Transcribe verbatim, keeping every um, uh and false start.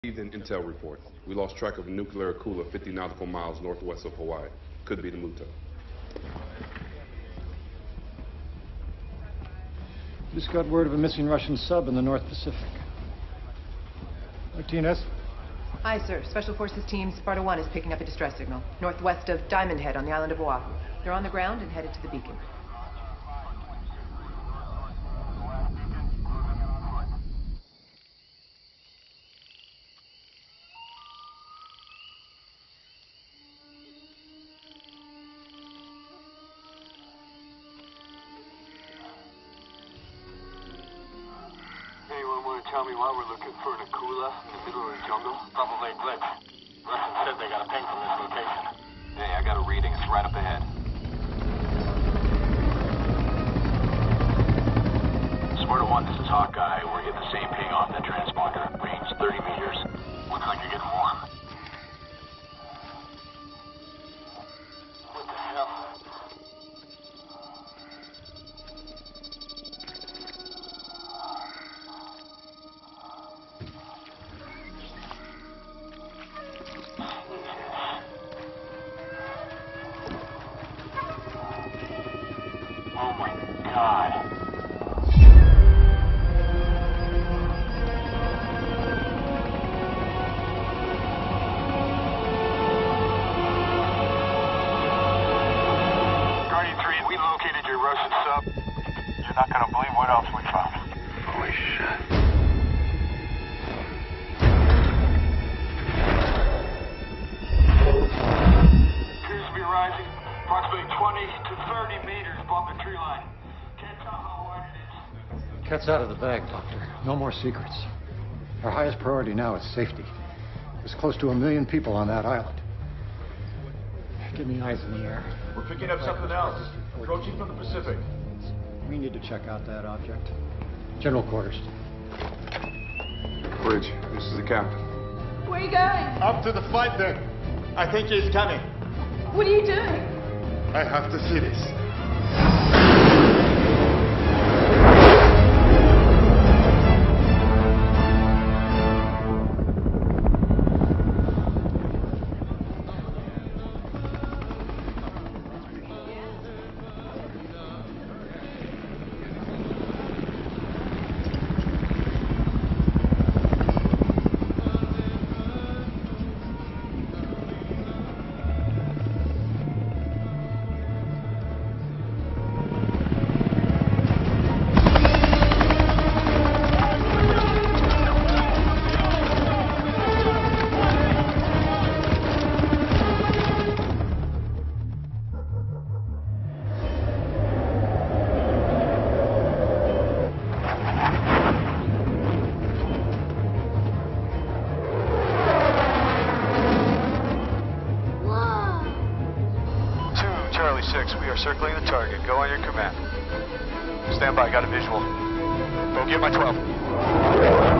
Received an intel report. We lost track of a nuclear cooler fifty nautical miles northwest of Hawaii. Could be the Muto. Just got word of a missing Russian sub in the North Pacific. Martinez? Hi, sir. Special Forces Team Sparta one is picking up a distress signal northwest of Diamond Head on the island of Oahu. They're on the ground and headed to the beacon. Anyone want to tell me why we're looking for an Akula in the middle of the jungle? Probably a glitch. Russians said they got a ping from this location. Hey, I got a reading. It's right up ahead. Sparta one, this is Hawkeye. We're getting the same ping off that transponder. Range thirty meters. Looks like you're getting warm. What the hell? Oh my God. Guardian three, we located your Russian sub. You're not gonna believe what else we found. Holy shit. Appears to be rising approximately twenty to thirty meters above the tree line. Can't tell how wide it is. Cat's out of the bag, Doctor. No more secrets. Our highest priority now is safety. There's close to a million people on that island. Give me eyes in the air. We're picking up something else. Approaching from the Pacific. We need to check out that object. General quarters. Bridge, this is the captain. Where are you going? Up to the flight deck. I think he's coming. What are you doing? I have to see this. Charlie six, we are circling the target. Go on your command. Stand by, got a visual. Go get my twelve.